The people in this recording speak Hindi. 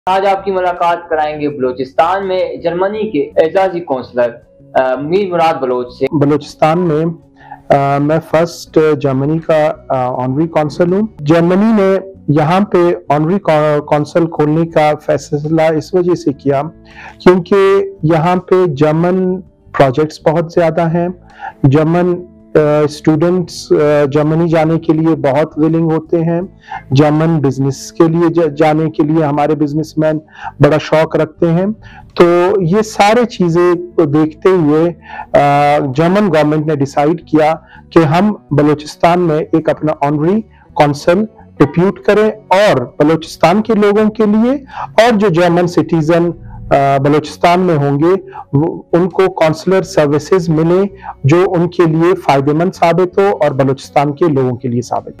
आज आपकी मुलाकात कराएंगे बलूचिस्तान में जर्मनी के एजाजी कौंसलर मीर मुराद बलोच से। बलूचिस्तान में मैं फर्स्ट जर्मनी का ऑनरी कौंसल हूँ। जर्मनी ने यहाँ पे ऑनरी कौंसल खोलने का फैसला इस वजह से किया क्योंकि यहाँ पे जर्मन प्रोजेक्ट्स बहुत ज़्यादा हैं। जर्मन स्टूडेंट्स जर्मनी जाने के लिए बहुत विलिंग होते हैं। जर्मन बिजनेस के लिए जाने के लिए हमारे बिजनेसमैन बड़ा शौक रखते हैं। तो ये सारे चीज़ें को देखते हुए जर्मन गवर्नमेंट ने डिसाइड किया कि हम बलूचिस्तान में एक अपना ऑनरी कौंसल डिप्यूट करें और बलूचिस्तान के लोगों के लिए और जो जर्मन सिटीजन बलूचिस्तान में होंगे उनको कौंसलर सर्विसेज मिले जो उनके लिए फायदेमंद साबित हो और बलूचिस्तान के लोगों के लिए साबित हो।